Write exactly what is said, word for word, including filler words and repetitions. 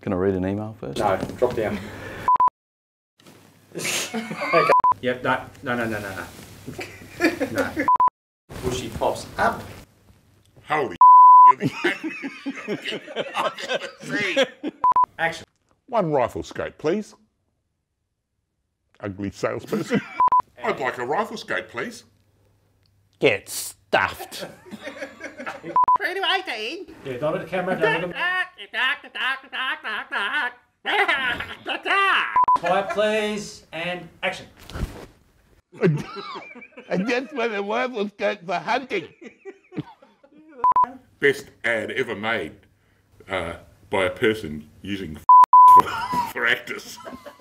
Can I read an email first? No, drop down. Okay. Yep, no, no, no, no, no, no. No. Bushy pops up. Holy you're the angriest I've ever seen. Action. One rifle scope, please. Ugly salesperson. I'd like a rifle scope, please. Get stuffed. three to eighteen. Yeah, don't look at the camera. Don't look at Quiet, please, and action. And that's where the rifle scope for hunting. Best ad ever made uh, by a person using for actors.